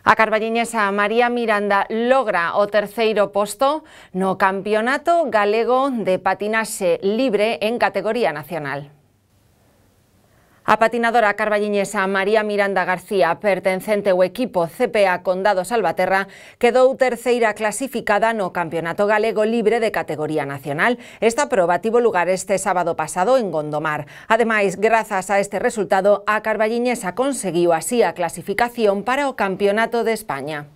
A carballiñesa María Miranda logra o terceiro posto no Campeonato Galego de Patinaxe Libre en categoría nacional. A patinadora carballiñesa María Miranda García, pertencente ao equipo CPA Condado Salvaterra, quedou terceira clasificada no Campeonato Galego Libre de categoría nacional. Esta proba tivo lugar este sábado pasado en Gondomar. Ademais, grazas a este resultado, a carballiñesa conseguiu así a clasificación para o Campeonato de España.